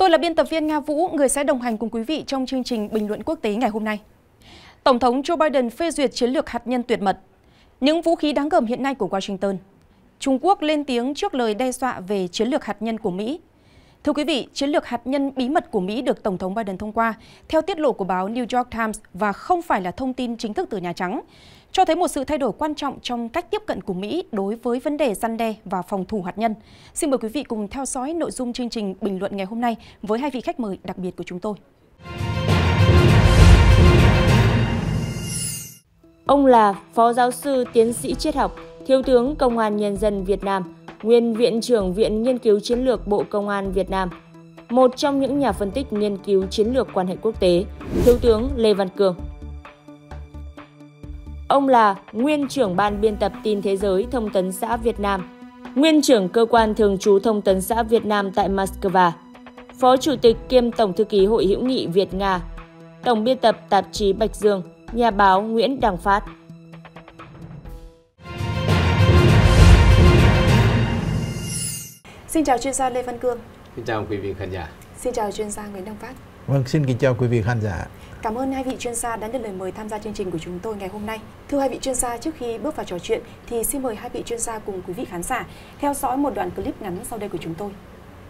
Tôi là biên tập viên Nga Vũ, người sẽ đồng hành cùng quý vị trong chương trình Bình luận quốc tế ngày hôm nay. Tổng thống Joe Biden phê duyệt chiến lược hạt nhân tuyệt mật. Những vũ khí đáng gờm hiện nay của Washington. Trung Quốc lên tiếng trước lời đe dọa về chiến lược hạt nhân của Mỹ. Thưa quý vị, chiến lược hạt nhân bí mật của Mỹ được Tổng thống Biden thông qua theo tiết lộ của báo New York Times và không phải là thông tin chính thức từ Nhà Trắng, cho thấy một sự thay đổi quan trọng trong cách tiếp cận của Mỹ đối với vấn đề răn đe và phòng thủ hạt nhân. Xin mời quý vị cùng theo dõi nội dung chương trình bình luận ngày hôm nay với hai vị khách mời đặc biệt của chúng tôi. Ông là Phó Giáo sư Tiến sĩ Triết học, Thiếu tướng Công an Nhân dân Việt Nam, nguyên Viện trưởng Viện Nghiên cứu Chiến lược Bộ Công an Việt Nam, một trong những nhà phân tích nghiên cứu chiến lược quan hệ quốc tế, Thiếu tướng Lê Văn Cương. Ông là nguyên trưởng Ban biên tập Tin Thế giới Thông tấn xã Việt Nam, nguyên trưởng Cơ quan Thường trú Thông tấn xã Việt Nam tại Moscow, Phó Chủ tịch kiêm Tổng thư ký Hội hữu nghị Việt-Nga, Tổng biên tập tạp chí Bạch Dương, nhà báo Nguyễn Đăng Phát. Xin chào chuyên gia Lê Văn Cương. Xin chào quý vị khán giả. Xin chào chuyên gia Nguyễn Đăng Phát. Vâng, xin kính chào quý vị khán giả. Cảm ơn hai vị chuyên gia đã nhận lời mời tham gia chương trình của chúng tôi ngày hôm nay. Thưa hai vị chuyên gia, trước khi bước vào trò chuyện thì xin mời hai vị chuyên gia cùng quý vị khán giả theo dõi một đoạn clip ngắn sau đây của chúng tôi.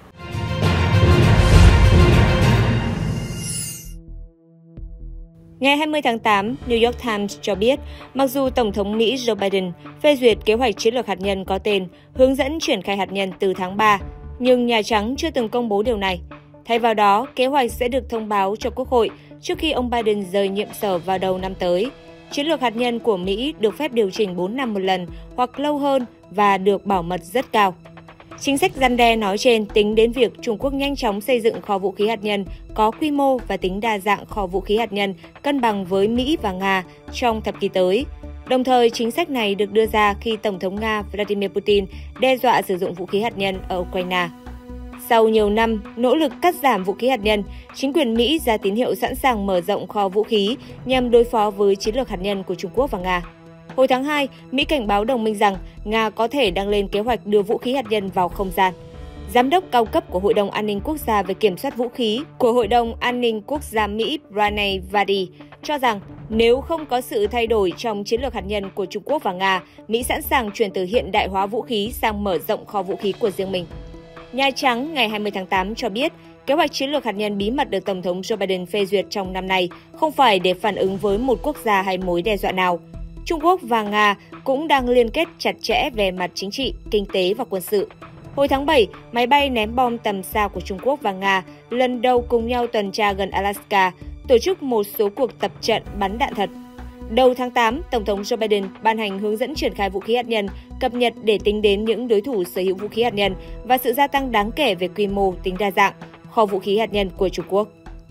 Ngày 20 tháng 8, New York Times cho biết, mặc dù Tổng thống Mỹ Joe Biden phê duyệt kế hoạch chiến lược hạt nhân có tên hướng dẫn triển khai hạt nhân từ tháng 3, nhưng Nhà Trắng chưa từng công bố điều này. Thay vào đó, kế hoạch sẽ được thông báo cho Quốc hội trước khi ông Biden rời nhiệm sở vào đầu năm tới. Chiến lược hạt nhân của Mỹ được phép điều chỉnh 4 năm một lần hoặc lâu hơn và được bảo mật rất cao. Chính sách răn đe nói trên tính đến việc Trung Quốc nhanh chóng xây dựng kho vũ khí hạt nhân có quy mô và tính đa dạng kho vũ khí hạt nhân cân bằng với Mỹ và Nga trong thập kỷ tới. Đồng thời, chính sách này được đưa ra khi Tổng thống Nga Vladimir Putin đe dọa sử dụng vũ khí hạt nhân ở Ukraine. Sau nhiều năm nỗ lực cắt giảm vũ khí hạt nhân, chính quyền Mỹ ra tín hiệu sẵn sàng mở rộng kho vũ khí nhằm đối phó với chiến lược hạt nhân của Trung Quốc và Nga. Hồi tháng 2, Mỹ cảnh báo đồng minh rằng Nga có thể đang lên kế hoạch đưa vũ khí hạt nhân vào không gian. Giám đốc cao cấp của Hội đồng An ninh Quốc gia về kiểm soát vũ khí của Hội đồng An ninh Quốc gia Mỹ Pranay Vadi cho rằng nếu không có sự thay đổi trong chiến lược hạt nhân của Trung Quốc và Nga, Mỹ sẵn sàng chuyển từ hiện đại hóa vũ khí sang mở rộng kho vũ khí của riêng mình. Nhà Trắng ngày 20 tháng 8 cho biết, kế hoạch chiến lược hạt nhân bí mật được Tổng thống Joe Biden phê duyệt trong năm nay không phải để phản ứng với một quốc gia hay mối đe dọa nào. Trung Quốc và Nga cũng đang liên kết chặt chẽ về mặt chính trị, kinh tế và quân sự. Hồi tháng 7, máy bay ném bom tầm xa của Trung Quốc và Nga lần đầu cùng nhau tuần tra gần Alaska, tổ chức một số cuộc tập trận bắn đạn thật. Đầu tháng 8, Tổng thống Joe Biden ban hành hướng dẫn triển khai vũ khí hạt nhân cập nhật để tính đến những đối thủ sở hữu vũ khí hạt nhân và sự gia tăng đáng kể về quy mô, tính đa dạng, kho vũ khí hạt nhân của Trung Quốc.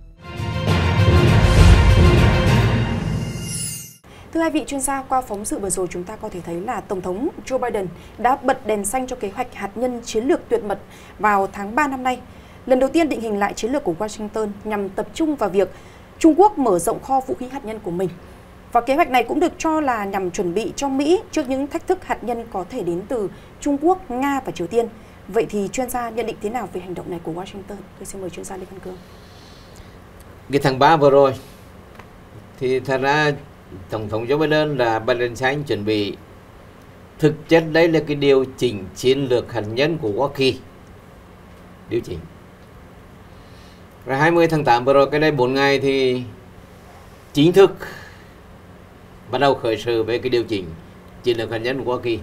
Thưa hai vị chuyên gia, qua phóng sự vừa rồi chúng ta có thể thấy là Tổng thống Joe Biden đã bật đèn xanh cho kế hoạch hạt nhân chiến lược tuyệt mật vào tháng 3 năm nay. Lần đầu tiên định hình lại chiến lược của Washington nhằm tập trung vào việc Trung Quốc mở rộng kho vũ khí hạt nhân của mình. Và kế hoạch này cũng được cho là nhằm chuẩn bị cho Mỹ trước những thách thức hạt nhân có thể đến từ Trung Quốc, Nga và Triều Tiên. Vậy thì chuyên gia nhận định thế nào về hành động này của Washington? Tôi xin mời chuyên gia Lê Văn Cương. Cái tháng 3 vừa rồi thì thật ra Tổng thống Joe Biden là Biden xanh chuẩn bị, thực chất đấy là cái điều chỉnh chiến lược hạt nhân của Hoa Kỳ. Điều chỉnh. Rồi 20 tháng 8 vừa rồi, cái đây 4 ngày thì chính thức bắt đầu khởi sự về cái điều chỉnh chiến lược hạt nhân của Hoa Kỳ.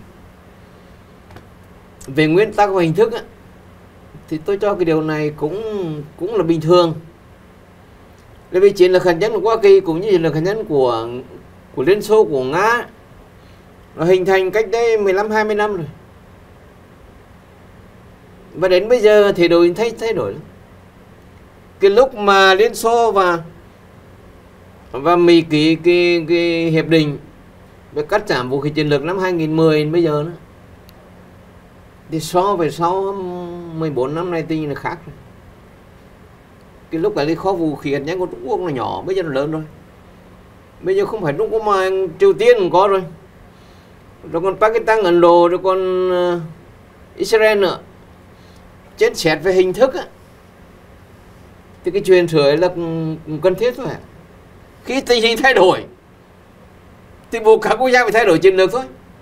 Về nguyên tắc và hình thức á, thì tôi cho cái điều này cũng là bình thường. Bởi vì chiến lược hạt nhân của Hoa Kỳ cũng như chiến lược hạt nhân của Liên Xô, của Nga nó hình thành cách đây 15-20 năm rồi. Và đến bây giờ thì thay đổi. Cái lúc mà Liên Xô và Mỹ ký cái hiệp định về cắt giảm vũ khí chiến lược năm 2010 đến bây giờ nữa, thì so với sau 14 năm nay tình là khác rồi. Cái lúc cái kho vũ khí hạt nhân của Trung Quốc là nhỏ, bây giờ nó lớn rồi. Bây giờ không phải Trung Quốc mà Triều Tiên cũng có rồi. Rồi còn Pakistan, Ấn Độ, rồi còn Israel nữa. Trên xét về hình thức á, thì cái chuyện sửa ấy là cần thiết thôi. Khi tình hình thay đổi thì buộc cả quốc gia phải thay đổi chiến lược thôi,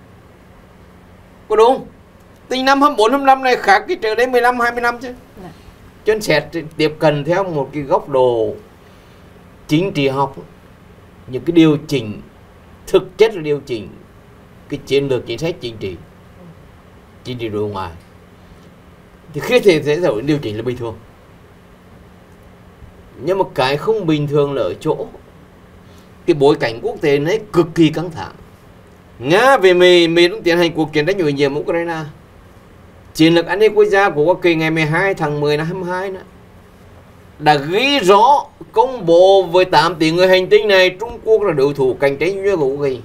có đúng không? Tình năm 24, 25 này khác cái trở đến 15, 20 năm chứ. Cho nên sẽ tiếp cận theo một cái góc độ chính trị học, những cái điều chỉnh thực chất là điều chỉnh cái chiến lược chính sách chính trị đối ngoại. Thì khi thể điều chỉnh là bình thường. Nhưng mà cái không bình thường là ở chỗ cái bối cảnh quốc tế này cực kỳ căng thẳng. Nga về Mỹ cũng tiến hành cuộc chiến đánh nhiệm Ukraine. Chiến lược an ninh quốc gia của Hoa Kỳ ngày 12 tháng 10 năm 22 đó, đã ghi rõ công bố với 8 tỷ người hành tinh này Trung Quốc là đối thủ cạnh tranh duy nhất của Hoa Kỳ.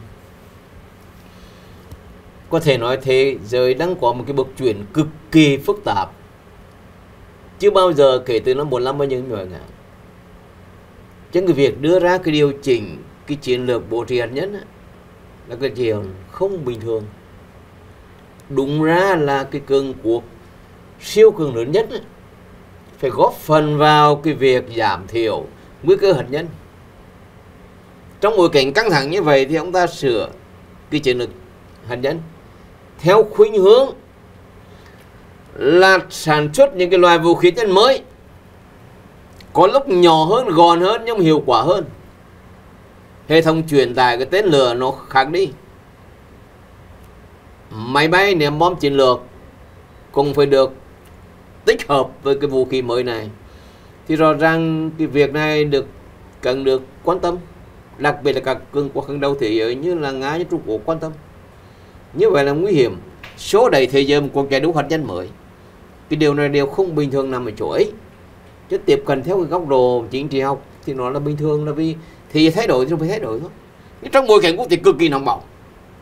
Có thể nói thế giới đang có một cái bước chuyển cực kỳ phức tạp, chưa bao giờ kể từ năm 45 bao nhiêu người ngàn. Chứ cái việc đưa ra cái điều chỉnh cái chiến lược bố trí hạt nhân là cái chuyện không bình thường. Đúng ra là cái cường quốc siêu cường lớn nhất phải góp phần vào cái việc giảm thiểu nguy cơ hạt nhân. Trong bối cảnh căng thẳng như vậy thì ông ta sửa cái chiến lược hạt nhân theo khuynh hướng là sản xuất những cái loại vũ khí hạt nhân mới, có lúc nhỏ hơn, gọn hơn nhưng hiệu quả hơn. Hệ thống truyền tải cái tên lửa nó khác đi. Máy bay ném bom chiến lược cũng phải được tích hợp với cái vũ khí mới này. Thì rõ ràng cái việc này cần được quan tâm, đặc biệt là các cường quốc hàng đầu thế giới như là Nga, như Trung Quốc quan tâm. Như vậy là nguy hiểm. Số đẩy thế giới một cuộc chạy đua hạt nhân mới. Cái điều này đều không bình thường nằm ở chỗ ấy. Chứ tiếp cận theo cái góc độ chính trị học thì nó là bình thường, là vì thì thay đổi thì phải thay đổi thôi. Nhưng trong bối cảnh quốc tế cực kỳ nóng bỏng,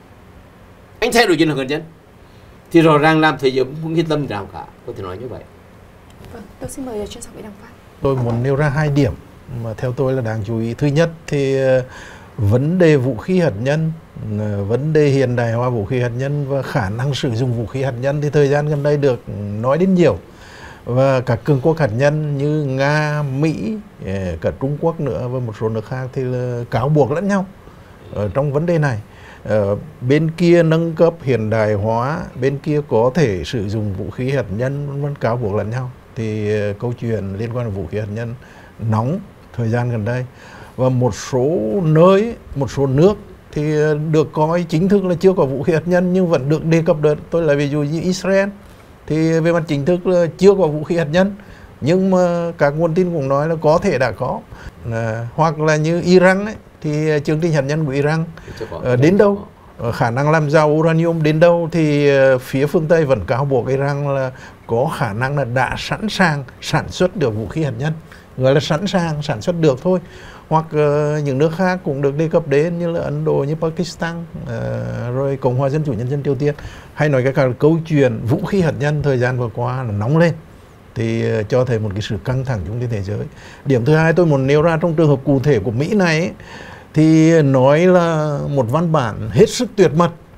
anh thay đổi chiến lược hạt nhân thì rõ ràng làm thế giới không yên tâm nào cả, có thể nói như vậy. Vâng, tôi xin mời chuyên gia Nguyễn Đăng Phát. Tôi muốn nêu ra 2 điểm mà theo tôi là đáng chú ý. Thứ nhất thì vấn đề vũ khí hạt nhân, vấn đề hiện đại hóa vũ khí hạt nhân và khả năng sử dụng vũ khí hạt nhân thì thời gian gần đây được nói đến nhiều. Và các cường quốc hạt nhân như Nga, Mỹ, cả Trung Quốc nữa và một số nước khác thì là cáo buộc lẫn nhau ở trong vấn đề này. Bên kia nâng cấp hiện đại hóa, bên kia có thể sử dụng vũ khí hạt nhân, vẫn cáo buộc lẫn nhau. Thì câu chuyện liên quan đến vũ khí hạt nhân nóng thời gian gần đây. Và một số nơi, một số nước thì được coi chính thức là chưa có vũ khí hạt nhân nhưng vẫn được đề cập đến. Tôi lấy ví dụ như Israel thì về mặt chính thức là chưa có vũ khí hạt nhân, nhưng mà các nguồn tin cũng nói là có thể đã có. Hoặc là như Iran ấy, thì chương trình hạt nhân của Iran đến đâu, khả năng làm giàu uranium đến đâu thì phía phương Tây vẫn cáo buộc Iran là có khả năng là đã sẵn sàng sản xuất được vũ khí hạt nhân, gọi là sẵn sàng sản xuất được thôi. Hoặc những nước khác cũng được đề cập đến như là Ấn Độ, như Pakistan, rồi Cộng hòa Dân chủ Nhân dân Triều Tiên. Hay nói cái câu chuyện vũ khí hạt nhân thời gian vừa qua là nóng lên, thì cho thấy một cái sự căng thẳng trong thế giới. Điểm thứ hai tôi muốn nêu ra trong trường hợp cụ thể của Mỹ này ấy, thì nói là một văn bản hết sức tuyệt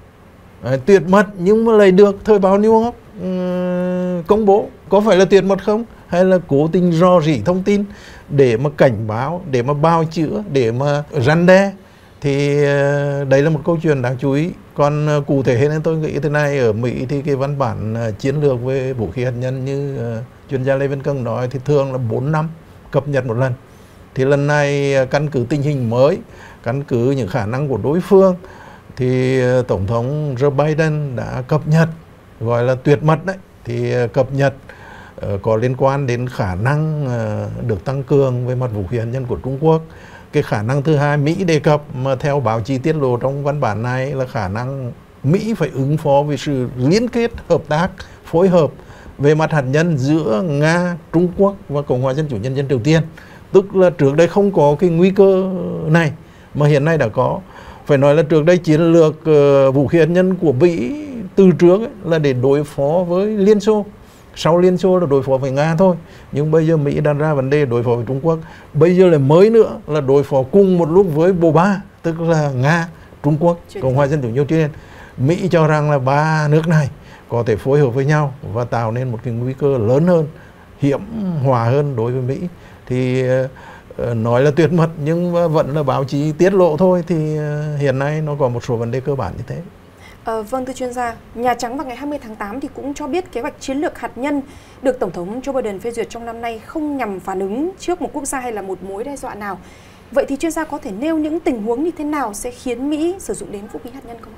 mật nhưng mà lại được thời báo New York công bố. Có phải là tuyệt mật không? Hay là cố tình rò rỉ thông tin để mà cảnh báo, để mà bào chữa, để mà răn đe? Thì đấy là một câu chuyện đáng chú ý. Còn cụ thể hơn tôi nghĩ thế này, ở Mỹ thì cái văn bản chiến lược về vũ khí hạt nhân như chuyên gia Lê Văn Cân nói thì thường là 4 năm cập nhật một lần. Thì lần này căn cứ tình hình mới, căn cứ những khả năng của đối phương, thì Tổng thống Joe Biden đã cập nhật, gọi là tuyệt mật đấy, thì cập nhật có liên quan đến khả năng được tăng cường về mặt vũ khí hạt nhân của Trung Quốc. Cái khả năng thứ hai Mỹ đề cập mà theo báo chí tiết lộ trong văn bản này là khả năng Mỹ phải ứng phó với sự liên kết, hợp tác, phối hợp về mặt hạt nhân giữa Nga, Trung Quốc và Cộng hòa Dân chủ Nhân dân Triều Tiên. Tức là trước đây không có cái nguy cơ này mà hiện nay đã có. Phải nói là trước đây chiến lược vũ khí hạt nhân của Mỹ từ trước ấy, là để đối phó với Liên Xô. Sau Liên Xô là đối phó với Nga thôi. Nhưng bây giờ Mỹ đặt ra vấn đề đối phó với Trung Quốc. Bây giờ là mới nữa là đối phó cùng một lúc với bộ ba, tức là Nga, Trung Quốc, Cộng hòa Dân chủ Nhân dân Triều Tiên. Mỹ cho rằng là 3 nước này có thể phối hợp với nhau và tạo nên một cái nguy cơ lớn hơn, hiểm họa hơn đối với Mỹ. thì nói là tuyệt mật nhưng vẫn là báo chí tiết lộ thôi, thì hiện nay nó có một số vấn đề cơ bản như thế. Vâng, thưa chuyên gia, Nhà Trắng vào ngày 20 tháng 8 thì cũng cho biết kế hoạch chiến lược hạt nhân được Tổng thống Joe Biden phê duyệt trong năm nay không nhằm phản ứng trước một quốc gia hay là một mối đe dọa nào. Vậy thì chuyên gia có thể nêu những tình huống như thế nào sẽ khiến Mỹ sử dụng đến vũ khí hạt nhân không?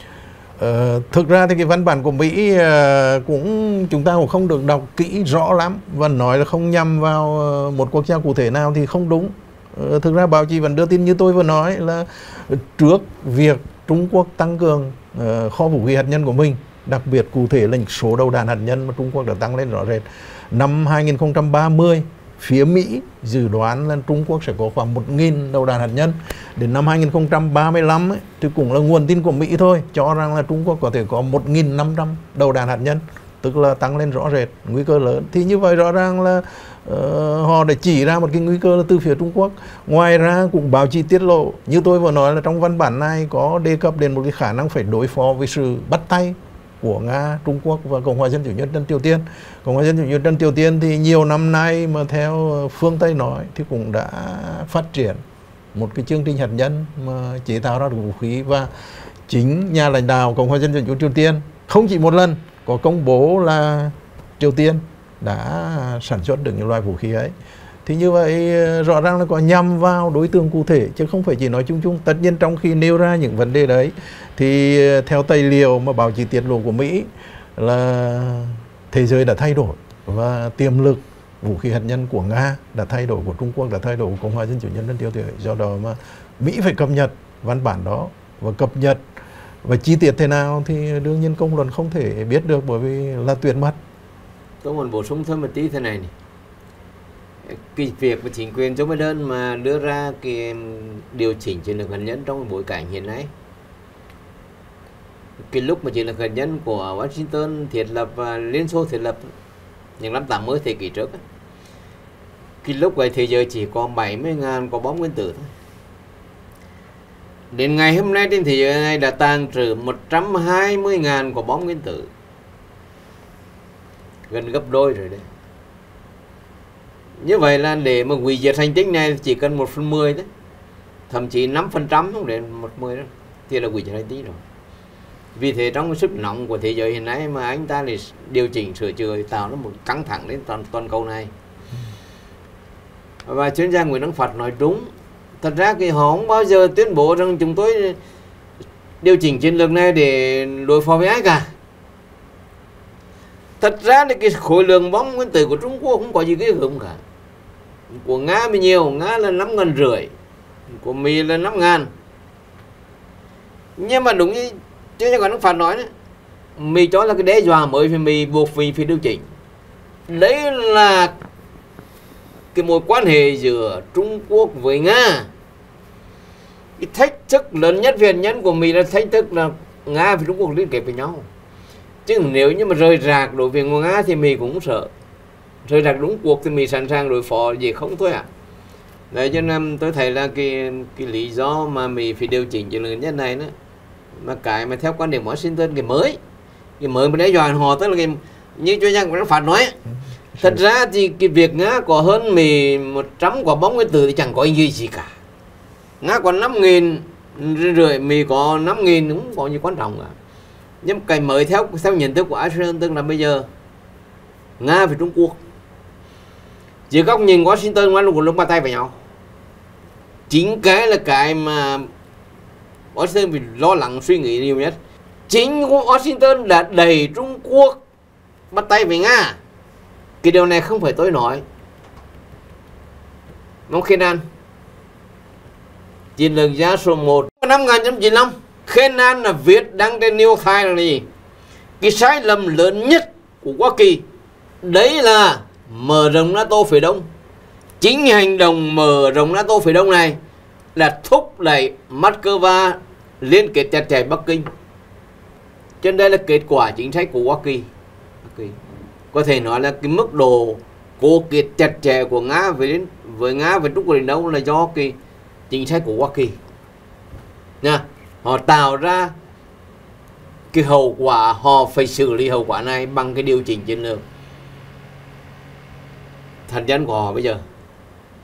Thực ra thì cái văn bản của Mỹ chúng ta cũng không được đọc kỹ rõ lắm, và nói là không nhằm vào một quốc gia cụ thể nào thì không đúng. Thực ra báo chí vẫn đưa tin như tôi vừa nói là trước việc Trung Quốc tăng cường kho vũ khí hạt nhân của mình, đặc biệt cụ thể là những số đầu đạn hạt nhân mà Trung Quốc đã tăng lên rõ rệt. Năm 2030, phía Mỹ dự đoán là Trung Quốc sẽ có khoảng 1.000 đầu đạn hạt nhân. Đến năm 2035 ấy, thì cũng là nguồn tin của Mỹ thôi, cho rằng là Trung Quốc có thể có 1.500 đầu đạn hạt nhân, tức là tăng lên rõ rệt, nguy cơ lớn. Thì như vậy rõ ràng là họ đã chỉ ra một cái nguy cơ là từ phía Trung Quốc. Ngoài ra cũng báo chí tiết lộ, như tôi vừa nói là trong văn bản này có đề cập đến một cái khả năng phải đối phó với sự bắt tay của Nga, Trung Quốc và Cộng hòa Dân chủ Nhân dân Triều Tiên. Cộng hòa Dân chủ Nhân dân Triều Tiên thì nhiều năm nay mà theo phương Tây nói thì cũng đã phát triển một cái chương trình hạt nhân mà chế tạo ra được vũ khí, và chính nhà lãnh đạo Cộng hòa Dân chủ Triều Tiên không chỉ một lần có công bố là Triều Tiên đã sản xuất được những loại vũ khí ấy. Thì như vậy rõ ràng là có nhằm vào đối tượng cụ thể chứ không phải chỉ nói chung chung. Tất nhiên trong khi nêu ra những vấn đề đấy thì theo tài liệu mà báo chí tiết lộ của Mỹ là thế giới đã thay đổi, và tiềm lực vũ khí hạt nhân của Nga đã thay đổi, của Trung Quốc đã thay đổi, của Cộng hòa Dân chủ Nhân dân Triều Tiên. Do đó mà Mỹ phải cập nhật văn bản đó, và cập nhật và chi tiết thế nào thì đương nhiên công luận không thể biết được, bởi vì là tuyệt mật. Tôi muốn bổ sung thêm một tí thế này. Cái việc mà chính quyền Joe Biden mà đưa ra cái điều chỉnh chiến lược hạt nhân trong bối cảnh hiện nay, cái lúc mà chiến lược hạt nhân của Washington thiết lập và Liên Xô thiết lập những năm 80 thế kỷ trước, cái lúc vậy thế giới chỉ có 70.000 quả bom nguyên tử thôi. Đến ngày hôm nay trên thế giới này đã tàng trữ 120.000 quả bom nguyên tử, gần gấp đôi rồi đấy. Như vậy là để mà hủy diệt hành tinh này chỉ cần 1/10 đấy, thậm chí 5% không đến 1/10 đó, thì là hủy diệt hành tinh rồi. Vì thế trong cái sức nóng của thế giới hiện nay mà anh ta để điều chỉnh sửa chữa tạo ra một căng thẳng đến toàn cầu này. Và chuyên gia Nguyễn Đăng Phật nói đúng. Thật ra thì họ không bao giờ tuyên bố rằng chúng tôi điều chỉnh chiến lược này để đối phó với ai cả. Thật ra thì cái khối lượng bom nguyên tử của Trung Quốc không có gì ghê gớm cả. Của Nga mới nhiều, Nga là 5.500, của Mỹ là 5.000. Nhưng mà đúng như chuyên gia Nguyễn Đăng Phật nói đấy, Mỹ cho là cái đe dọa mới thì Mỹ buộc Mỹ phải điều chỉnh. Đấy là cái mối quan hệ giữa Trung Quốc với Nga. Cái thách thức lớn nhất về hạt nhân của Mỹ là thách thức là Nga và Trung Quốc liên kết với nhau. Chứ nếu như mà rời rạc đối với Nga thì Mỹ cũng sợ. Rời rạc đúng cuộc thì Mỹ sẵn sàng đối phó gì không thôi ạ. Đấy cho nên tôi thấy là cái lý do mà Mỹ phải điều chỉnh chiến lược hạt nhân này đó, mà cái mà theo quan điểm Washington cái mới mà đe dọa họ, tức là cái như chuyên gia cũng đã phản nói. Thật ra thì cái việc Nga có hơn Mỹ 100 quả bom nguyên tử thì chẳng có ý gì cả. Nga có 5.500, Mỹ có 5.000 cũng có gì quan trọng cả. Nhưng cái mới theo nhận thức của Washington tức là bây giờ Nga và Trung Quốc chỉ góc nhìn Washington qua lúc bắt tay vào nhau. Chính cái là cái mà Washington bị lo lắng suy nghĩ nhiều nhất. Chính Washington đã đẩy Trung Quốc bắt tay với Nga. Cái điều này không phải tôi nói. Ông Khenan, chiến lược gia số 1 năm 1995, Khenan là viết đăng trên New York Times là gì? Cái sai lầm lớn nhất của Hoa Kỳ đấy là mở rộng NATO phía Đông. Chính hành động mở rộng NATO phía Đông này là thúc đẩy Moscow liên kết chặt chẽ Bắc Kinh. Cho nên đây là kết quả chính sách của Hoa Kỳ. Có thể nói là cái mức độ cố kết chặt chẽ của Nga với Nga và Trung Quốc đến đâu là do cái chính sách của Hoa Kỳ. Nha, họ tạo ra cái hậu quả, họ phải xử lý hậu quả này bằng cái điều chỉnh chiến lược hạt nhân của họ bây giờ.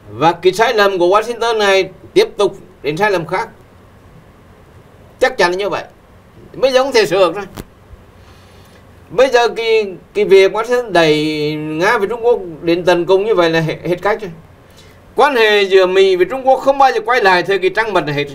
Và cái sai lầm của Washington này tiếp tục đến sai lầm khác. Chắc chắn là như vậy. Bây giờ không thể sửa rồi. Bây giờ cái việc Washington đẩy Nga với Trung Quốc đến tận cùng như vậy là hết cách rồi. Quan hệ giữa Mỹ với Trung Quốc không bao giờ quay lại thời kỳ trăng mật này hết rồi.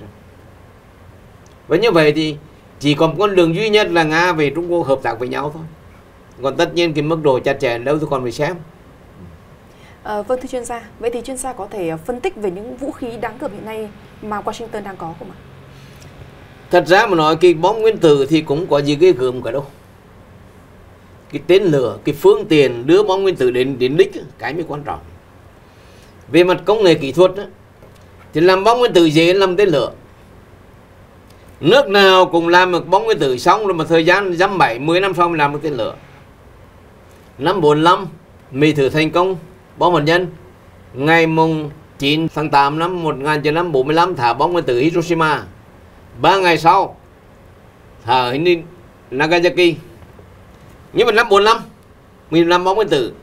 Và như vậy thì chỉ còn con đường duy nhất là Nga và Trung Quốc hợp tác với nhau thôi. Còn tất nhiên cái mức độ chặt chẽ đâu tôi còn phải xem. Vâng, thưa chuyên gia, vậy thì chuyên gia có thể phân tích về những vũ khí đáng gờm hiện nay mà Washington đang có không ạ? Thật ra mà nói cái bom nguyên tử thì cũng có gì ghê gớm cả đâu. Cái tên lửa, cái phương tiện đưa bom nguyên tử đến đích cái mới quan trọng. Về mặt công nghệ kỹ thuật thì làm bom nguyên tử dễ làm tên lửa. Nước nào cũng làm được bom nguyên tử xong rồi mà thời gian dăm 7-10 năm sau mới làm được tên lửa. Năm 45 Mỹ thử thành công bom hạt nhân. Ngày 9 tháng 8 năm 1945 thả bom nguyên tử Hiroshima. 3 ngày sau thả ở Nagasaki. Nhưng mà năm 45 mình làm bom nguyên tử.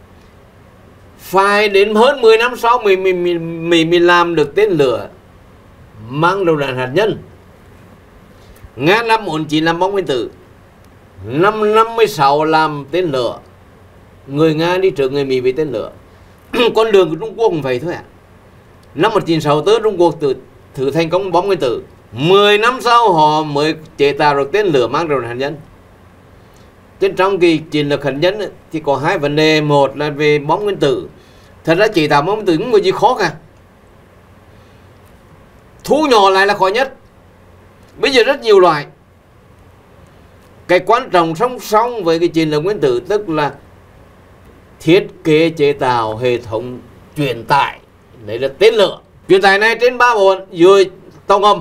Phải đến hơn 10 năm sau mình làm được tên lửa mang đầu đạn hạt nhân. Nga năm 49 làm bom nguyên tử. Năm 56 làm tên lửa. Người Nga đi trước người Mỹ với tên lửa. Con đường của Trung Quốc cũng vậy thôi ạ. Năm 1964 Trung Quốc thử thành công bom nguyên tử. 10 năm sau họ mới chế tạo được tên lửa mang đầu đạn hạt nhân. Trên trong cái chiến lược hạt nhân thì có hai vấn đề. Một là về bom nguyên tử. Thật ra chế tạo bom nguyên tử không có gì khó cả. Thu nhỏ lại là khó nhất. Bây giờ rất nhiều loại. Cái quan trọng song song với cái chiến lược nguyên tử tức là thiết kế chế tạo hệ thống truyền tải. Đấy là tên lửa. Truyền tải này trên 3 bộ dưới tàu ngầm,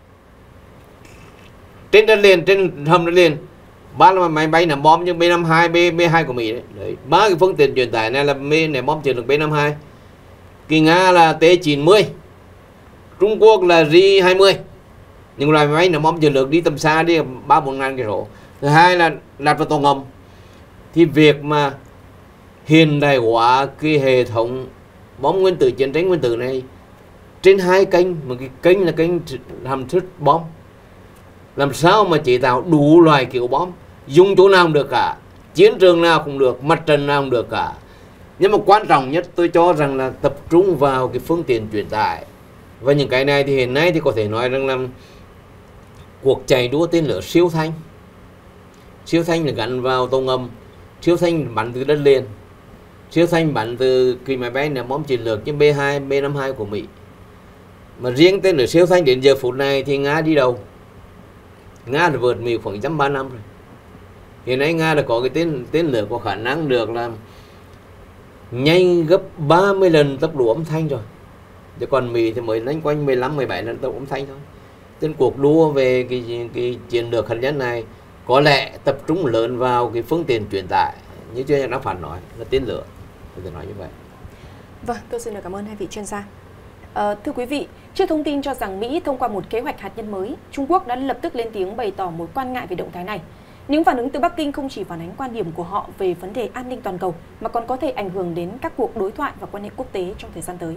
trên đất liền, trên hầm đất liền. 3 là máy bay ném bom như B-52, B-2 của Mỹ đấy. 3 cái phương tiện truyền tải này là ném bom chiến lược B-52. Kỳ Nga là T-90. Trung Quốc là J-20. Những loại máy bay ném bom chiến lược đi tầm xa đi 3-4 ngàn cây số. Thứ hai là đặt vào tàu ngầm. Thì việc mà hiện đại hóa cái hệ thống bom nguyên tử, chiến tranh nguyên tử này trên hai kênh, một cái kênh là kênh hầm thức bom. Làm sao mà chế tạo đủ loại kiểu bom, dùng chỗ nào cũng được cả, chiến trường nào cũng được, mặt trận nào cũng được cả. Nhưng mà quan trọng nhất tôi cho rằng là tập trung vào cái phương tiện truyền tải. Và những cái này thì hiện nay thì có thể nói rằng là cuộc chạy đua tên lửa siêu thanh. Siêu thanh là gắn vào tàu ngầm, siêu thanh bắn từ đất liền, siêu thanh bắn từ cái máy bay ném bom chiến lược như B-2, B-52 của Mỹ. Mà riêng tên lửa siêu thanh đến giờ phút này thì Nga đi đầu. Nga đã vượt Mỹ khoảng 3 năm rồi. Hiện nay Nga đã có cái tên lửa có khả năng được là nhanh gấp 30 lần tốc độ âm thanh rồi. Chứ còn Mỹ thì mới đánh quanh 15-17 lần tốc độ âm thanh thôi. Nên cuộc đua về cái chiến lược hạt nhân này có lẽ tập trung lớn vào cái phương tiện truyền tải, như chuyên gia đã phản nói là tên lửa. Tôi thể nói như vậy. Vâng, tôi xin được cảm ơn hai vị chuyên gia. Thưa quý vị, trước thông tin cho rằng Mỹ thông qua một kế hoạch hạt nhân mới, Trung Quốc đã lập tức lên tiếng bày tỏ mối quan ngại về động thái này. Những phản ứng từ Bắc Kinh không chỉ phản ánh quan điểm của họ về vấn đề an ninh toàn cầu, mà còn có thể ảnh hưởng đến các cuộc đối thoại và quan hệ quốc tế trong thời gian tới.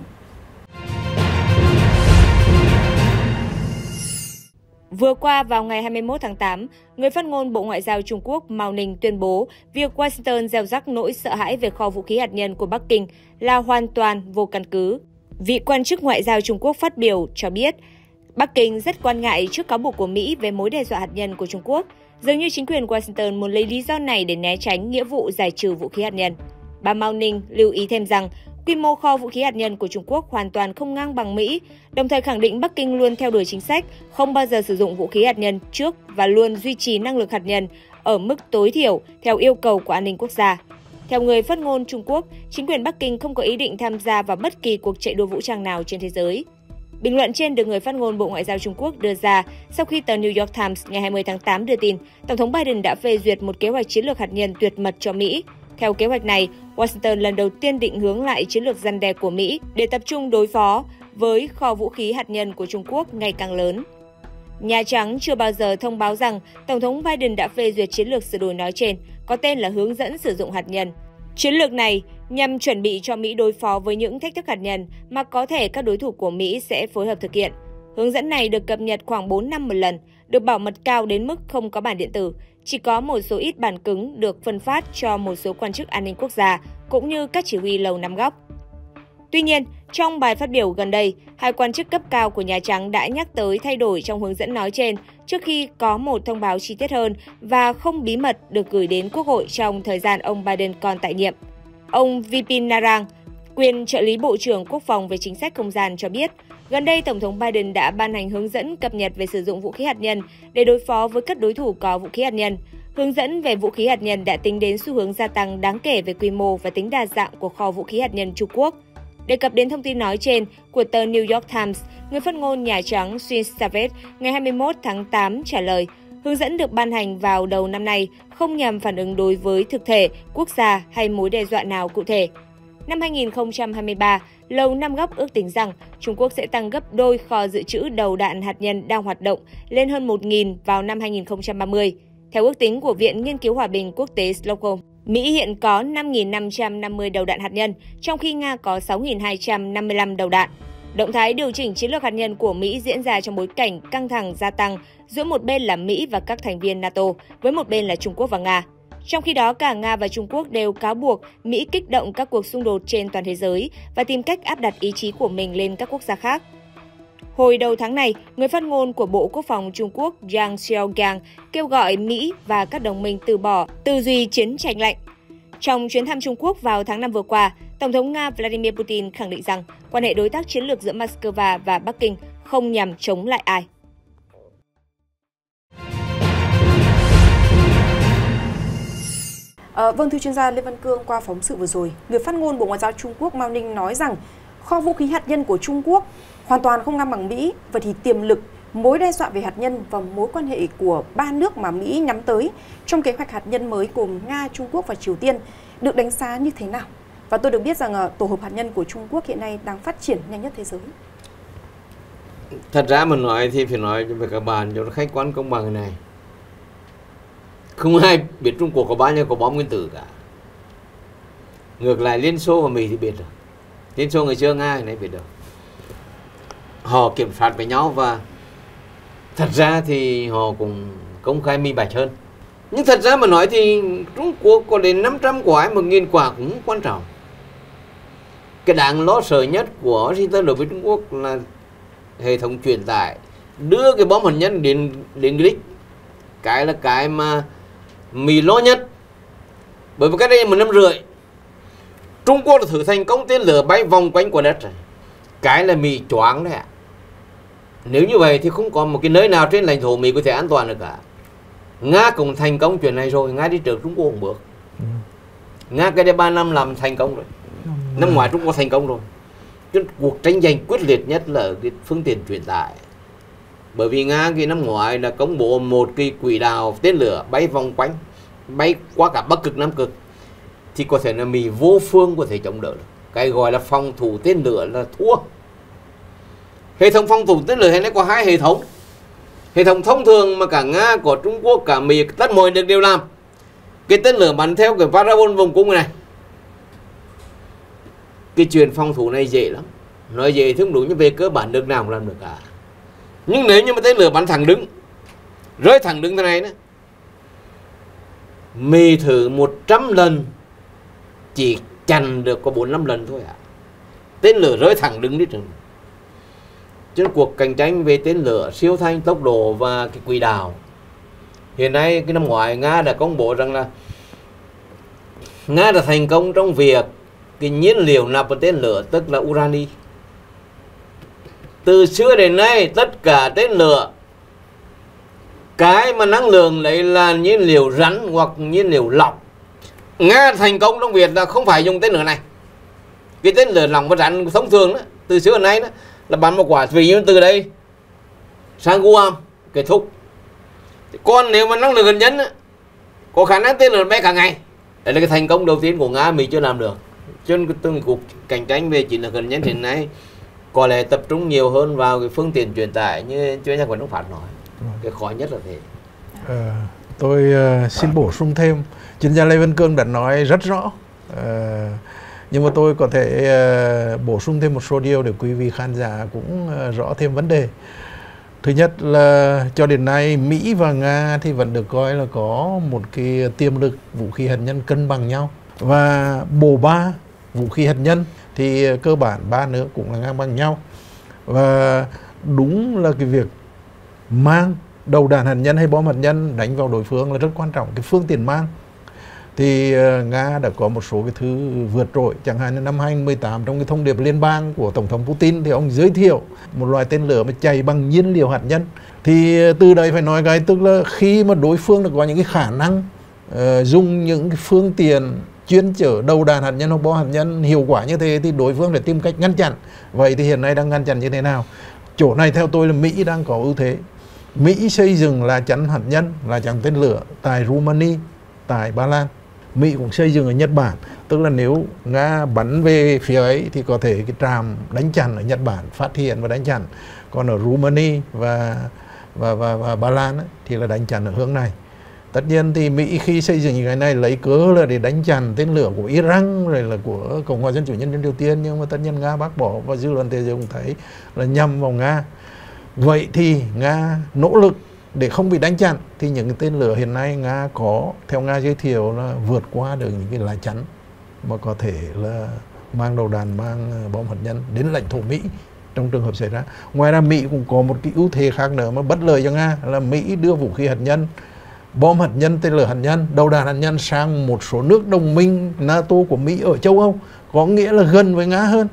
Vừa qua, vào ngày 21 tháng 8, người phát ngôn Bộ Ngoại giao Trung Quốc Mao Ninh tuyên bố việc Washington gieo rắc nỗi sợ hãi về kho vũ khí hạt nhân của Bắc Kinh là hoàn toàn vô căn cứ. Vị quan chức ngoại giao Trung Quốc phát biểu cho biết, Bắc Kinh rất quan ngại trước cáo buộc của Mỹ về mối đe dọa hạt nhân của Trung Quốc. Dường như chính quyền Washington muốn lấy lý do này để né tránh nghĩa vụ giải trừ vũ khí hạt nhân. Bà Mao Ninh lưu ý thêm rằng, quy mô kho vũ khí hạt nhân của Trung Quốc hoàn toàn không ngang bằng Mỹ, đồng thời khẳng định Bắc Kinh luôn theo đuổi chính sách không bao giờ sử dụng vũ khí hạt nhân trước và luôn duy trì năng lực hạt nhân ở mức tối thiểu theo yêu cầu của an ninh quốc gia. Theo người phát ngôn Trung Quốc, chính quyền Bắc Kinh không có ý định tham gia vào bất kỳ cuộc chạy đua vũ trang nào trên thế giới. Bình luận trên được người phát ngôn Bộ Ngoại giao Trung Quốc đưa ra sau khi tờ New York Times ngày 20 tháng 8 đưa tin Tổng thống Biden đã phê duyệt một kế hoạch chiến lược hạt nhân tuyệt mật cho Mỹ. Theo kế hoạch này, Washington lần đầu tiên định hướng lại chiến lược răn đe của Mỹ để tập trung đối phó với kho vũ khí hạt nhân của Trung Quốc ngày càng lớn. Nhà Trắng chưa bao giờ thông báo rằng Tổng thống Biden đã phê duyệt chiến lược sửa đổi nói trên, có tên là hướng dẫn sử dụng hạt nhân. Chiến lược này nhằm chuẩn bị cho Mỹ đối phó với những thách thức hạt nhân mà có thể các đối thủ của Mỹ sẽ phối hợp thực hiện. Hướng dẫn này được cập nhật khoảng 4 năm một lần, được bảo mật cao đến mức không có bản điện tử, chỉ có một số ít bản cứng được phân phát cho một số quan chức an ninh quốc gia cũng như các chỉ huy Lầu Năm Góc. Tuy nhiên, trong bài phát biểu gần đây, hai quan chức cấp cao của Nhà Trắng đã nhắc tới thay đổi trong hướng dẫn nói trên trước khi có một thông báo chi tiết hơn và không bí mật được gửi đến Quốc hội trong thời gian ông Biden còn tại nhiệm. Ông Vipin Narang, quyền trợ lý Bộ trưởng Quốc phòng về chính sách không gian cho biết, gần đây Tổng thống Biden đã ban hành hướng dẫn cập nhật về sử dụng vũ khí hạt nhân để đối phó với các đối thủ có vũ khí hạt nhân. Hướng dẫn về vũ khí hạt nhân đã tính đến xu hướng gia tăng đáng kể về quy mô và tính đa dạng của kho vũ khí hạt nhân Trung Quốc. Đề cập đến thông tin nói trên của tờ New York Times, người phát ngôn Nhà Trắng Sean Steves ngày 21 tháng 8 trả lời, hướng dẫn được ban hành vào đầu năm nay không nhằm phản ứng đối với thực thể, quốc gia hay mối đe dọa nào cụ thể. Năm 2023, Lầu Năm Góc ước tính rằng Trung Quốc sẽ tăng gấp đôi kho dự trữ đầu đạn hạt nhân đang hoạt động lên hơn 1.000 vào năm 2030. Theo ước tính của Viện Nghiên cứu Hòa bình Quốc tế Stockholm, Mỹ hiện có 5.550 đầu đạn hạt nhân, trong khi Nga có 6.255 đầu đạn. Động thái điều chỉnh chiến lược hạt nhân của Mỹ diễn ra trong bối cảnh căng thẳng gia tăng giữa một bên là Mỹ và các thành viên NATO, với một bên là Trung Quốc và Nga. Trong khi đó, cả Nga và Trung Quốc đều cáo buộc Mỹ kích động các cuộc xung đột trên toàn thế giới và tìm cách áp đặt ý chí của mình lên các quốc gia khác. Hồi đầu tháng này, người phát ngôn của Bộ Quốc phòng Trung Quốc Yang Xiaogang kêu gọi Mỹ và các đồng minh từ bỏ tư duy chiến tranh lạnh. Trong chuyến thăm Trung Quốc vào tháng 5 vừa qua, Tổng thống Nga Vladimir Putin khẳng định rằng quan hệ đối tác chiến lược giữa Moscow và Bắc Kinh không nhằm chống lại ai. Vâng, thưa chuyên gia Lê Văn Cương, qua phóng sự vừa rồi, người phát ngôn Bộ Ngoại giao Trung Quốc Mao Ninh nói rằng kho vũ khí hạt nhân của Trung Quốc hoàn toàn không ngang bằng Mỹ. Vậy thì tiềm lực, mối đe dọa về hạt nhân và mối quan hệ của ba nước mà Mỹ nhắm tới trong kế hoạch hạt nhân mới gồm Nga, Trung Quốc và Triều Tiên được đánh giá như thế nào? Và tôi được biết rằng tổ hợp hạt nhân của Trung Quốc hiện nay đang phát triển nhanh nhất thế giới. Thật ra mà nói thì phải nói với các bạn cho nó khách quan công bằng này. Không ai biết Trung Quốc có bao nhiêu quả bom nguyên tử cả. Ngược lại Liên Xô và Mỹ thì biết được. Liên Xô ngày xưa, Nga này biết được. Họ kiểm soát với nhau và thật ra thì họ cũng công khai minh bạch hơn. Nhưng thật ra mà nói thì Trung Quốc có đến 500 quả hay 1.000 quả cũng không quan trọng. Cái đáng lo sợ nhất của Washington đối với Trung Quốc là hệ thống truyền tải đưa cái bom hạt nhân đến đích. Cái là cái mà Mỹ lo nhất. Bởi vì cái đây 1 năm rưỡi Trung Quốc đã thử thành công tên lửa bay vòng quanh quả đất rồi. Cái là Mỹ choáng đấy ạ. Nếu như vậy thì không có một cái nơi nào trên lãnh thổ Mỹ có thể an toàn được cả. Nga cũng thành công chuyện này rồi. Nga đi trước Trung Quốc một bước. Nga cái đây 3 năm làm thành công rồi. Năm ngoái Trung Quốc thành công rồi. Cái cuộc tranh giành quyết liệt nhất là ở cái phương tiện truyền tải. Bởi vì Nga cái năm ngoái đã công bố một cái quỹ đạo tên lửa bay vòng quanh, bay qua cả Bắc Cực, Nam Cực, thì có thể là Mỹ vô phương có thể chống đỡ được. Cái gọi là phòng thủ tên lửa là thua. Hệ thống phòng thủ tên lửa hiện nay có 2 hệ thống. Hệ thống thông thường mà cả Nga, có Trung Quốc, cả Mỹ, tất mọi nước đều làm. Cái tên lửa bắn theo cái parabol vòng cung này. Cái chuyện phòng thủ này dễ lắm. Nói dễ thì không đúng, nhưng về cơ bản nước nào cũng làm được cả. Nhưng nếu như mà tên lửa bắn thẳng đứng, rơi thẳng đứng thế này nữa, Mỹ thử 100 lần chỉ chặn được có 4-5 lần thôi ạ. Tên lửa rơi thẳng đứng đi trường. Trên cuộc cạnh tranh về tên lửa siêu thanh, tốc độ và cái quỹ đạo, hiện nay cái năm ngoái Nga đã công bố rằng là Nga đã thành công trong việc cái nhiên liệu nạp vào tên lửa, tức là urani. Từ xưa đến nay tất cả tên lửa, cái mà năng lượng lấy là nhiên liệu rắn hoặc nhiên liệu lỏng, Nga thành công trong việc là không phải dùng tên lửa này. Cái tên lửa lỏng và rắn thông thường đó, từ xưa đến nay đó, là bắn một quả vì như từ đây sang Guam kết thúc. Còn nếu mà năng lượng hạt nhân có khả năng tên lửa bay cả ngày, đấy là cái thành công đầu tiên của Nga, Mỹ chưa làm được. Cho nên từng cuộc cạnh tranh về chiến lược hạt nhân hiện nay có lẽ tập trung nhiều hơn vào cái phương tiện truyền tải như chuyên gia Quảng Đông Phát nói. Cái khó nhất là thế. Tôi xin bổ sung thêm, chuyên gia Lê Văn Cương đã nói rất rõ Nhưng mà tôi có thể bổ sung thêm một số điều để quý vị khán giả cũng rõ thêm vấn đề. Thứ nhất là cho đến nay Mỹ và Nga thì vẫn được coi là có một cái tiềm lực vũ khí hạt nhân cân bằng nhau. Và bộ ba vũ khí hạt nhân thì cơ bản ba nước cũng là ngang bằng nhau. Và đúng là cái việc mang đầu đạn hạt nhân hay bom hạt nhân đánh vào đối phương là rất quan trọng. Cái phương tiện mang thì Nga đã có một số cái thứ vượt trội. Chẳng hạn như năm 2018 trong cái thông điệp liên bang của Tổng thống Putin thì ông giới thiệu một loại tên lửa mà chạy bằng nhiên liệu hạt nhân. Thì từ đây phải nói cái tức là khi mà đối phương đã có những cái khả năng dùng những cái phương tiện chuyên chở đầu đạn hạt nhân hoặc bom hạt nhân hiệu quả như thế thì đối phương phải tìm cách ngăn chặn. Vậy thì hiện nay đang ngăn chặn như thế nào? Chỗ này theo tôi là Mỹ đang có ưu thế. Mỹ xây dựng lá chắn hạt nhân, lá chắn tên lửa tại Rumani, tại Ba Lan. Mỹ cũng xây dựng ở Nhật Bản. Tức là nếu Nga bắn về phía ấy thì có thể cái trạm đánh chặn ở Nhật Bản phát hiện và đánh chặn. Còn ở Rumani và Ba Lan ấy, thì là đánh chặn ở hướng này. Tất nhiên thì Mỹ khi xây dựng những cái này lấy cớ là để đánh chặn tên lửa của Iran rồi là của Cộng hòa Dân chủ Nhân dân Triều Tiên, nhưng mà tất nhiên Nga bác bỏ và dư luận thế giới cũng thấy là nhằm vào Nga. Vậy thì Nga nỗ lực để không bị đánh chặn thì những cái tên lửa hiện nay Nga có, theo Nga giới thiệu là vượt qua được những cái lá chắn mà có thể là mang đầu đạn, mang bom hạt nhân đến lãnh thổ Mỹ trong trường hợp xảy ra. Ngoài ra Mỹ cũng có một cái ưu thế khác nữa mà bất lợi cho Nga là Mỹ đưa vũ khí hạt nhân, bom hạt nhân, tên lửa hạt nhân, đầu đạn hạt nhân sang một số nước đồng minh NATO của Mỹ ở châu Âu, có nghĩa là gần với Nga hơn.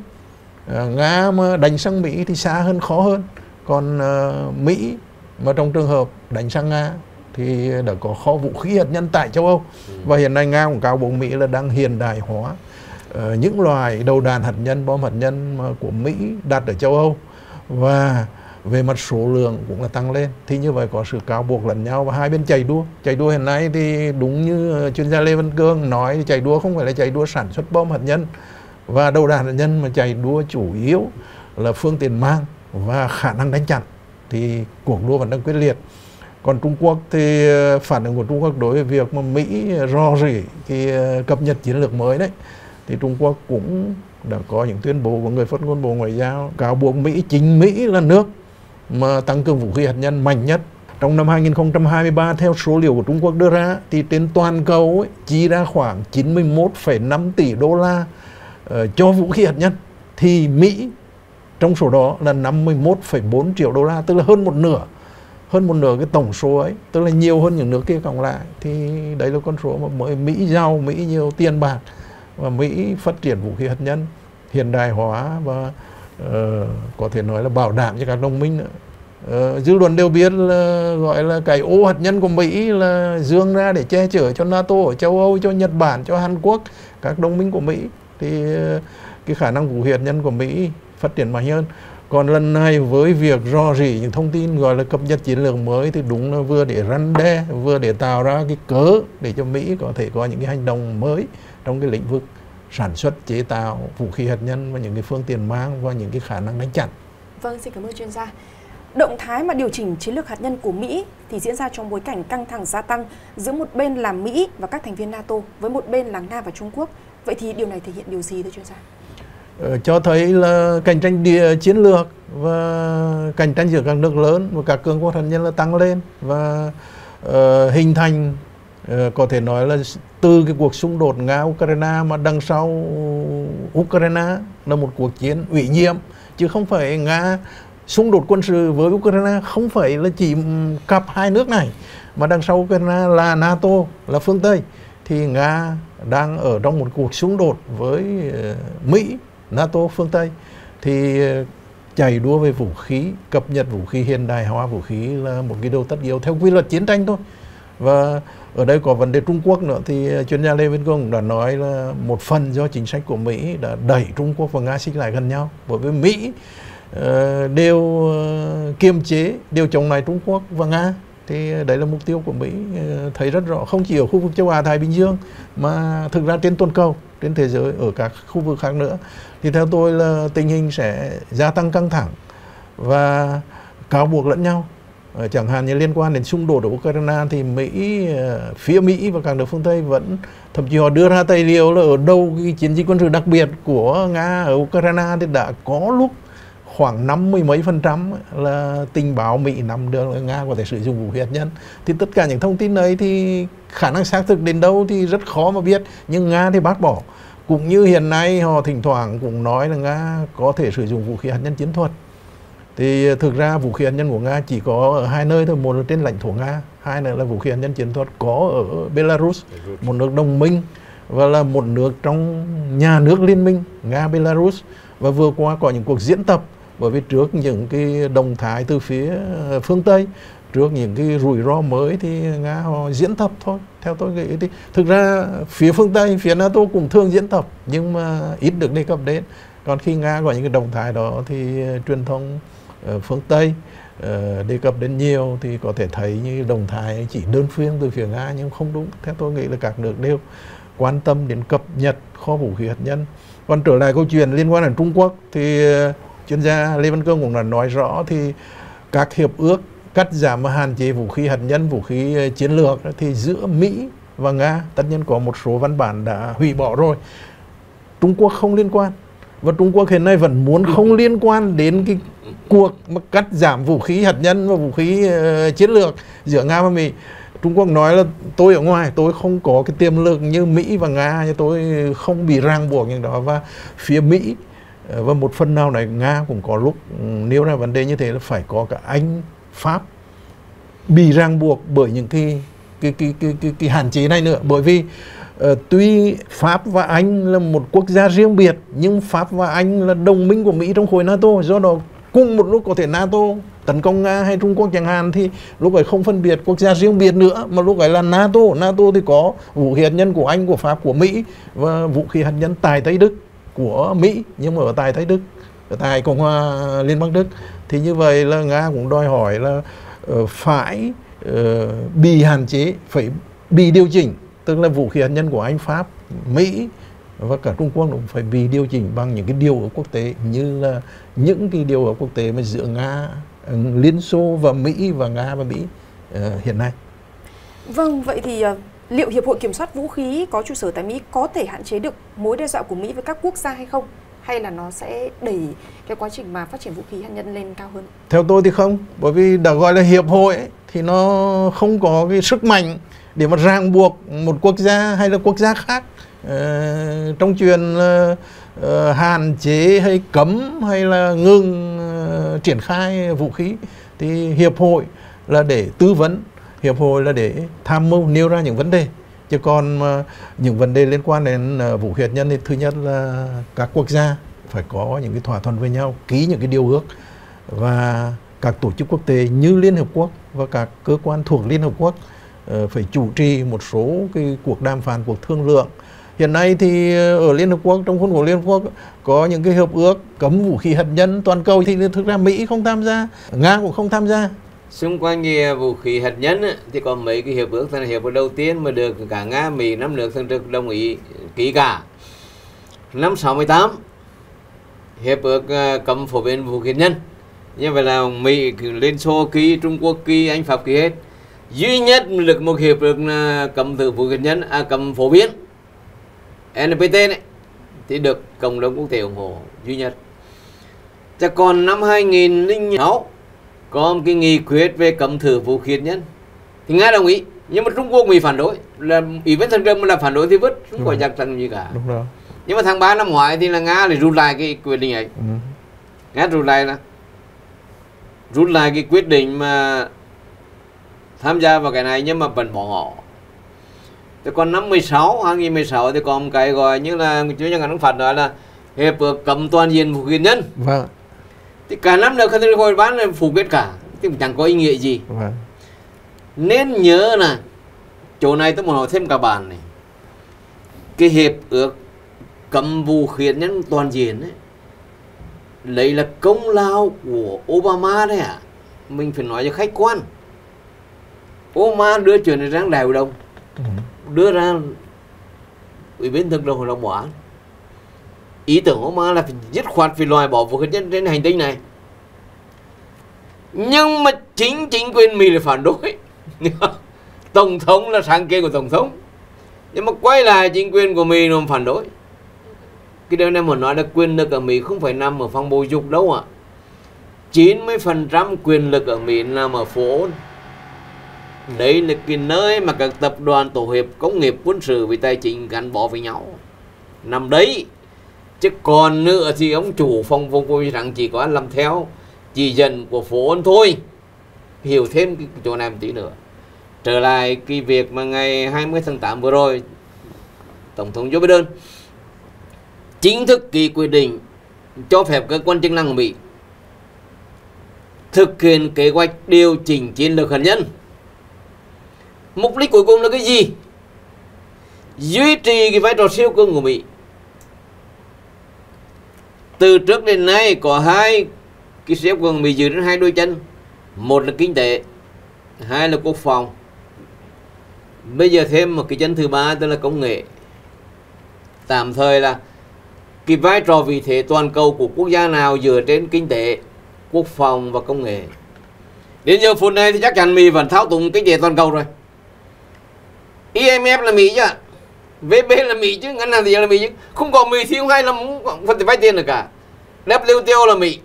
Nga mà đánh sang Mỹ thì xa hơn, khó hơn. Còn Mỹ mà trong trường hợp đánh sang Nga thì đã có kho vũ khí hạt nhân tại châu Âu. Và hiện nay Nga cũng cáo buộc Mỹ là đang hiện đại hóa những loại đầu đạn hạt nhân, bom hạt nhân của Mỹ đặt ở châu Âu. Và về mặt số lượng cũng là tăng lên. Thì như vậy có sự cáo buộc lẫn nhau và hai bên chạy đua. Chạy đua hiện nay thì đúng như chuyên gia Lê Văn Cương nói thì chạy đua không phải là chạy đua sản xuất bom hạt nhân và đầu đạn hạt nhân, mà chạy đua chủ yếu là phương tiện mang và khả năng đánh chặn. Thì cuộc đua vẫn đang quyết liệt. Còn Trung Quốc thì phản ứng của Trung Quốc đối với việc mà Mỹ rò rỉ cái cập nhật chiến lược mới đấy, thì Trung Quốc cũng đã có những tuyên bố của người phát ngôn Bộ Ngoại giao cáo buộc Mỹ, chính Mỹ là nước mà tăng cường vũ khí hạt nhân mạnh nhất. Trong năm 2023, theo số liệu của Trung Quốc đưa ra, thì trên toàn cầu ấy, chi ra khoảng 91,5 tỷ đô la cho vũ khí hạt nhân. Thì Mỹ trong số đó là 51,4 triệu đô la, tức là hơn một nửa cái tổng số ấy, tức là nhiều hơn những nước kia cộng lại. Thì đấy là con số mà Mỹ giàu, Mỹ nhiều tiền bạc và Mỹ phát triển vũ khí hạt nhân, hiện đại hóa và có thể nói là bảo đảm cho các đồng minh nữa. Dư luận đều biết là gọi là cái ô hạt nhân của Mỹ là dương ra để che chở cho NATO ở châu Âu, cho Nhật Bản, cho Hàn Quốc, các đồng minh của Mỹ. Thì cái khả năng vũ khí hạt nhân của Mỹ phát triển mạnh hơn. Còn lần này với việc rò rỉ những thông tin gọi là cập nhật chiến lược mới thì đúng là vừa để răn đe, vừa để tạo ra cái cớ để cho Mỹ có thể có những cái hành động mới trong cái lĩnh vực sản xuất, chế tạo vũ khí hạt nhân và những cái phương tiện mang và những cái khả năng đánh chặn. Vâng, xin cảm ơn chuyên gia. Động thái mà điều chỉnh chiến lược hạt nhân của Mỹ thì diễn ra trong bối cảnh căng thẳng gia tăng giữa một bên là Mỹ và các thành viên NATO với một bên là Nga và Trung Quốc. Vậy thì điều này thể hiện điều gì thưa chuyên gia? Cho thấy là cạnh tranh chiến lược và cạnh tranh giữa các nước lớn và các cường quốc hạt nhân là tăng lên và hình thành có thể nói là từ cái cuộc xung đột Nga-Ukraine mà đằng sau Ukraine là một cuộc chiến ủy nhiệm, chứ không phải Nga xung đột quân sự với Ukraine không phải là chỉ cặp hai nước này, mà đằng sau Ukraine là NATO, là phương Tây. Thì Nga đang ở trong một cuộc xung đột với Mỹ, NATO, phương Tây. Thì chạy đua về vũ khí, cập nhật vũ khí, hiện đại hóa vũ khí là một cái điều tất yếu theo quy luật chiến tranh thôi. Và ở đây có vấn đề Trung Quốc nữa, thì chuyên gia Lê Văn Cương cũng đã nói là một phần do chính sách của Mỹ đã đẩy Trung Quốc và Nga xích lại gần nhau. Bởi vì Mỹ đều kiềm chế, đều chống lại Trung Quốc và Nga. Thì đấy là mục tiêu của Mỹ thấy rất rõ, không chỉ ở khu vực châu Á Thái Bình Dương mà thực ra trên toàn cầu, trên thế giới, ở các khu vực khác nữa. Thì theo tôi là tình hình sẽ gia tăng căng thẳng và cáo buộc lẫn nhau. Chẳng hạn như liên quan đến xung đột ở Ukraine thì phía Mỹ và các nước phương Tây vẫn thậm chí họ đưa ra tài liệu là ở đâu cái chiến dịch quân sự đặc biệt của Nga ở Ukraine thì đã có lúc khoảng 50 mấy % là tình báo Mỹ nắm được là Nga có thể sử dụng vũ khí hạt nhân. Thì tất cả những thông tin ấy thì khả năng xác thực đến đâu thì rất khó mà biết, nhưng Nga thì bác bỏ. Cũng như hiện nay họ thỉnh thoảng cũng nói là Nga có thể sử dụng vũ khí hạt nhân chiến thuật. Thì thực ra vũ khí hạt nhân của Nga chỉ có ở hai nơi thôi, một là trên lãnh thổ Nga, hai nữa là vũ khí hạt nhân chiến thuật có ở Belarus, một nước đồng minh và là một nước trong nhà nước liên minh Nga-Belarus. Và vừa qua có những cuộc diễn tập, bởi vì trước những cái động thái từ phía phương Tây, trước những cái rủi ro mới thì Nga họ diễn tập thôi. Theo tôi nghĩ thì thực ra phía phương Tây, phía NATO cũng thường diễn tập nhưng mà ít được đề cập đến. Còn khi Nga có những cái động thái đó thì truyền thông phương Tây đề cập đến nhiều, thì có thể thấy như động thái chỉ đơn phương từ phía Nga nhưng không đúng. Theo tôi nghĩ là các nước đều quan tâm đến cập nhật kho vũ khí hạt nhân. Còn trở lại câu chuyện liên quan đến Trung Quốc thì chuyên gia Lê Văn Cương cũng đã nói rõ thì các hiệp ước cắt giảm và hạn chế vũ khí hạt nhân, vũ khí chiến lược thì giữa Mỹ và Nga tất nhiên có một số văn bản đã hủy bỏ rồi. Trung Quốc không liên quan. Và Trung Quốc hiện nay vẫn muốn không liên quan đến cái cuộc mà cắt giảm vũ khí hạt nhân và vũ khí chiến lược giữa Nga và Mỹ. Trung Quốc nói là tôi ở ngoài, tôi không có cái tiềm lực như Mỹ và Nga, tôi không bị ràng buộc những đó. Và phía Mỹ và một phần nào này Nga cũng có lúc nêu ra vấn đề như thế là phải có cả Anh, Pháp bị ràng buộc bởi những cái hạn chế này nữa. Bởi vì tuy Pháp và Anh là một quốc gia riêng biệt, nhưng Pháp và Anh là đồng minh của Mỹ trong khối NATO. Do đó cùng một lúc có thể NATO tấn công Nga hay Trung Quốc chẳng hạn, thì lúc ấy không phân biệt quốc gia riêng biệt nữa, mà lúc ấy là NATO. NATO thì có vũ khí hạt nhân của Anh, của Pháp, của Mỹ, và vũ khí hạt nhân tại Tây Đức của Mỹ, nhưng mà ở tại Tây Đức, ở tại Cộng hòa Liên bang Đức. Thì như vậy là Nga cũng đòi hỏi là phải bị hạn chế, phải bị điều chỉnh. Tức là vũ khí hạt nhân của Anh, Pháp, Mỹ và cả Trung Quốc cũng phải bị điều chỉnh bằng những cái điều ước quốc tế, như là những cái điều ước quốc tế mà giữa Nga, Liên Xô và Mỹ và Nga và Mỹ hiện nay. Vâng, vậy thì liệu Hiệp hội Kiểm soát Vũ khí có trụ sở tại Mỹ có thể hạn chế được mối đe dọa của Mỹ với các quốc gia hay không? Hay là nó sẽ đẩy cái quá trình mà phát triển vũ khí hạt nhân lên cao hơn? Theo tôi thì không, bởi vì đã gọi là hiệp hội ấy, thì nó không có cái sức mạnh để mà ràng buộc một quốc gia hay là quốc gia khác trong chuyện hạn chế hay cấm hay là ngừng triển khai vũ khí. Thì hiệp hội là để tư vấn, hiệp hội là để tham mưu nêu ra những vấn đề. Chứ còn những vấn đề liên quan đến vũ khí hạt nhân thì thứ nhất là các quốc gia phải có những cái thỏa thuận với nhau, ký những cái điều ước, và các tổ chức quốc tế như Liên Hợp Quốc và các cơ quan thuộc Liên Hợp Quốc phải chủ trì một số cái cuộc đàm phán, cuộc thương lượng. Hiện nay thì ở Liên Hợp Quốc, trong khuôn khổ Liên Hợp Quốc có những cái hiệp ước cấm vũ khí hạt nhân toàn cầu, thì thực ra Mỹ không tham gia, Nga cũng không tham gia. Xung quanh vũ khí hạt nhân thì có mấy cái hiệp ước. Thế là hiệp ước đầu tiên mà được cả Nga, Mỹ, 5 nước thường trực đồng ý ký cả. Năm 68 hiệp ước cấm phổ biến vũ khí hạt nhân. Như vậy là Mỹ, Liên Xô ký, Trung Quốc ký, Anh, Pháp ký hết. Duy nhất được một hiệp ước cấm thử vũ khí hạt nhân, cấm phổ biến NPT này thì được cộng đồng quốc tế ủng hộ duy nhất. Chứ còn năm 2006 có một cái nghị quyết về cấm thử vũ khí hạt nhân thì Nga đồng ý, nhưng mà Trung Quốc, Mỹ phản đối, là Ủy viên thường trực mà là phản đối thì vứt, không có chắc chắn gì cả. Đúng rồi. Nhưng mà tháng 3 năm ngoái thì là Nga lại rút lại cái quyết định ấy. Nga rút lại cái quyết định mà tham gia vào cái này, nhưng mà vẫn bỏ ngỏ. Thì còn năm 2016 thì có một cái gọi như là chủ nhân ngành phạt nói là hiệp ước cấm toàn diện vũ khí hạt nhân. Vâng. Thì cả năm được khẩn hội bán là phủ quyết cả, thì cũng chẳng có ý nghĩa gì. Vâng. Nên nhớ là chỗ này tôi muốn hỏi thêm các bạn này, cái hiệp ước cấm vũ khí hạt nhân toàn diện ấy, lấy là công lao của Obama đấy ạ. Mình phải nói cho khách quan. Obama đưa chuyện này ra Đại hội đồng, đưa ra Ủy viên thường trực Hội đồng Bảo an. Ý tưởng Obama là phải dứt khoát phải loại bỏ vũ khí hạt nhân trên hành tinh này. Nhưng mà chính quyền Mỹ là phản đối. Tổng thống là sáng kiến của tổng thống, nhưng mà quay lại chính quyền của Mỹ nó phản đối. Cái điều này muốn nói là quyền lực ở Mỹ không phải nằm ở phòng bầu dục đâu ạ. 90% quyền lực ở Mỹ nằm ở phố. Đấy là cái nơi mà các tập đoàn tổ hợp công nghiệp, quân sự và tài chính gắn bó với nhau, nằm đấy. Chứ còn nữa thì ông chủ phòng bầu rằng chỉ có làm theo chỉ dẫn của phố thôi. Hiểu thêm cái chỗ này một tí nữa. Trở lại cái việc mà ngày 20 tháng 8 vừa rồi, Tổng thống Joe Biden chính thức ký quyết định cho phép cơ quan chức năng của Mỹ thực hiện kế hoạch điều chỉnh chiến lược hạt nhân. Mục đích cuối cùng là cái gì? Duy trì cái vai trò siêu cường của Mỹ. Từ trước đến nay có hai cái siêu cường Mỹ dựa trên hai đôi chân. Một là kinh tế, hai là quốc phòng. Bây giờ thêm một cái chân thứ ba, tức là công nghệ. Tạm thời là cái vai trò vị thế toàn cầu của quốc gia nào dựa trên kinh tế, quốc phòng và công nghệ. Đến giờ phút này thì chắc chắn Mỹ vẫn thao túng kinh tế toàn cầu rồi. IMF là Mỹ chứ, VB là Mỹ chứ, ngân hàng thế giới là Mỹ chứ. Không có Mỹ thì không ai làm phần vay tiền được cả. WTO là Mỹ,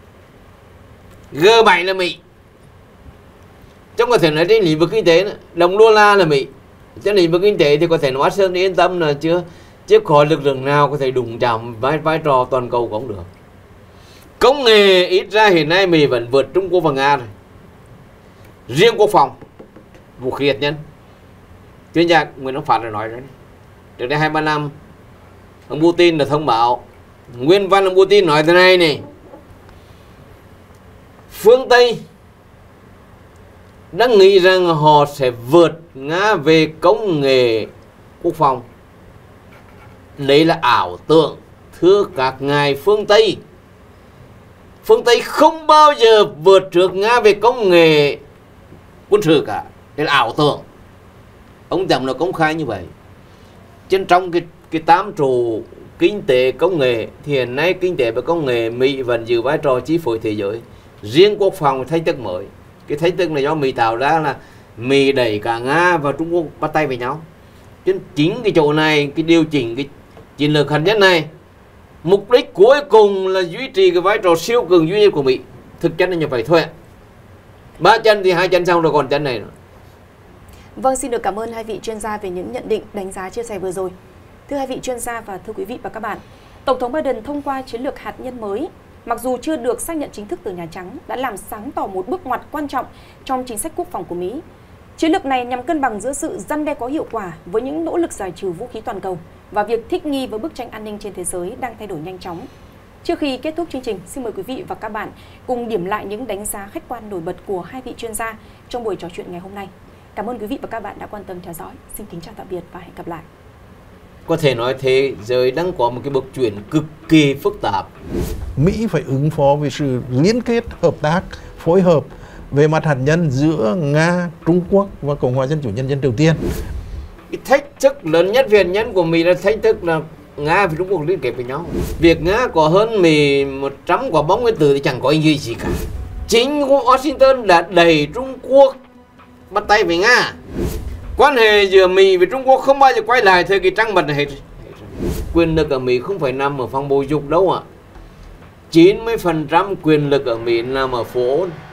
G7 là Mỹ. Trong có thể nói trên lĩnh vực kinh tế, đồng đô la là Mỹ. Trên lĩnh vực kinh tế thì có thể nói Sơn yên tâm là chưa khỏi lực lượng nào có thể đụng chạm vai trò toàn cầu cũng được. Công nghệ ít ra hiện nay Mỹ vẫn vượt Trung Quốc và Nga rồi. Riêng quốc phòng, vũ khí hạt nhân, chuyên gia Nguyễn Đăng Phát đã nói rồi. Trước đây 2-3 năm, ông Putin đã thông báo, nguyên văn ông Putin nói thế này này: phương Tây đang nghĩ rằng họ sẽ vượt Nga về công nghệ quốc phòng. Đấy là ảo tưởng, thưa các ngài phương Tây. Phương Tây không bao giờ vượt trước Nga về công nghệ quân sự cả. Đấy là ảo tưởng. Ông Trump nó công khai như vậy. Trên trong cái tám trụ kinh tế công nghệ thì hiện nay kinh tế và công nghệ Mỹ vẫn giữ vai trò chi phối thế giới. Riêng quốc phòng thách thức mới. Cái thách thức này do Mỹ tạo ra là Mỹ đẩy cả Nga và Trung Quốc bắt tay với nhau. Chính cái chỗ này, cái điều chỉnh cái chiến lược hạt nhân này, mục đích cuối cùng là duy trì cái vai trò siêu cường duy nhất của Mỹ. Thực chất là như vậy thôi ạ. 3 chân thì 2 chân xong rồi còn chân này nữa. Vâng, xin được cảm ơn hai vị chuyên gia về những nhận định, đánh giá, chia sẻ vừa rồi. Thưa hai vị chuyên gia và thưa quý vị và các bạn, Tổng thống Biden thông qua chiến lược hạt nhân mới, mặc dù chưa được xác nhận chính thức từ Nhà Trắng, đã làm sáng tỏ một bước ngoặt quan trọng trong chính sách quốc phòng của Mỹ. Chiến lược này nhằm cân bằng giữa sự răn đe có hiệu quả với những nỗ lực giải trừ vũ khí toàn cầu và việc thích nghi với bức tranh an ninh trên thế giới đang thay đổi nhanh chóng. Trước khi kết thúc chương trình, xin mời quý vị và các bạn cùng điểm lại những đánh giá khách quan nổi bật của hai vị chuyên gia trong buổi trò chuyện ngày hôm nay. Cảm ơn quý vị và các bạn đã quan tâm theo dõi. Xin kính chào tạm biệt và hẹn gặp lại. Có thể nói thế giới đang có một cái bước chuyển cực kỳ phức tạp. Mỹ phải ứng phó với sự liên kết, hợp tác, phối hợp về mặt hạt nhân giữa Nga, Trung Quốc và Cộng hòa Dân chủ Nhân dân Triều Tiên. Cái thách thức lớn nhất về hạt nhân của Mỹ là thách thức là Nga và Trung Quốc liên kết với nhau. Việc Nga có hơn Mỹ 100 quả bom nguyên tử thì chẳng có ý nghĩa gì cả. Chính Washington đã đẩy Trung Quốc bắt tay với Nga. Quan hệ giữa Mỹ với Trung Quốc không bao giờ quay lại thời kỳ trăng mật này hết. Quyền lực ở Mỹ không phải nằm ở phòng bầu dục đâu ạ. 90% quyền lực ở Mỹ nằm ở phố.